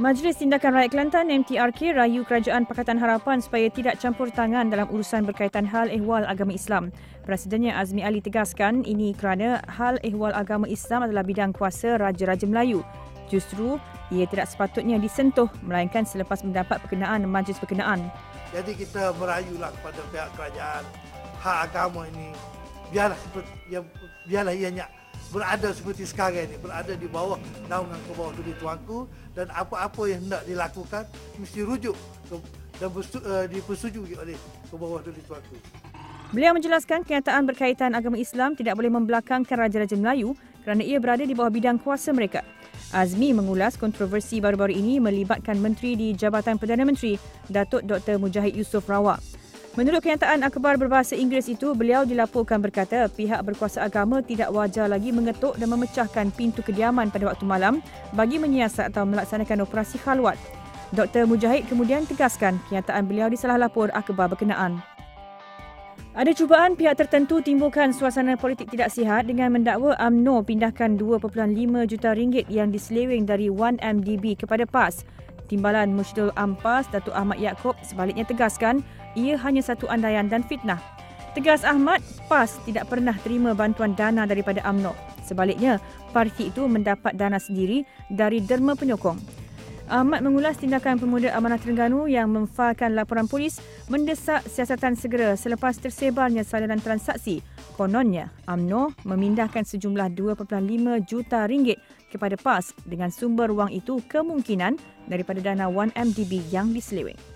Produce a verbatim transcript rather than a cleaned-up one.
Majlis Tindakan Rakyat Kelantan M T R K rayu Kerajaan Pakatan Harapan supaya tidak campur tangan dalam urusan berkaitan hal ehwal agama Islam. Presidennya Azmi Ali tegaskan ini kerana hal ehwal agama Islam adalah bidang kuasa Raja-Raja Melayu. Justru ia tidak sepatutnya disentuh melainkan selepas mendapat perkenaan majlis berkenaan. Jadi kita merayulah kepada pihak kerajaan, hak agama ini biarlah seperti yang biarlah ianya berada seperti sekarang ini, berada di bawah naungan ke bawah Duli Tuanku, dan apa-apa yang hendak dilakukan mesti rujuk ke, dan bersu, uh, dipersetujui oleh ke bawah Duli Tuanku. Beliau menjelaskan kenyataan berkaitan agama Islam tidak boleh membelakangkan Raja-Raja Melayu kerana ia berada di bawah bidang kuasa mereka. Azmi mengulas kontroversi baru-baru ini melibatkan Menteri di Jabatan Perdana Menteri, Datuk Doktor Mujahid Yusof Rawak. Menurut kenyataan akhbar berbahasa Inggeris itu, beliau dilaporkan berkata pihak berkuasa agama tidak wajar lagi mengetuk dan memecahkan pintu kediaman pada waktu malam bagi menyiasat atau melaksanakan operasi khalwat. Doktor Mujahid kemudian tegaskan kenyataan beliau disalah lapor akhbar berkenaan. Ada cubaan pihak tertentu timbulkan suasana politik tidak sihat dengan mendakwa U M N O pindahkan dua perpuluhan lima juta ringgit yang diseleweng dari satu M D B kepada PAS. Timbalan Musydul Ampas, Datuk Ahmad Yaakob sebaliknya tegaskan ia hanya satu andaian dan fitnah. Tegas Ahmad, PAS tidak pernah terima bantuan dana daripada U M N O. Sebaliknya, parti itu mendapat dana sendiri dari derma penyokong. Ahmad mengulas tindakan Pemuda Amanah Terengganu yang memfailkan laporan polis mendesak siasatan segera selepas tersebarnya salinan transaksi. Kononnya, U M N O memindahkan sejumlah dua perpuluhan lima juta ringgit kepada PAS dengan sumber wang itu kemungkinan daripada dana satu M D B yang diseleweng.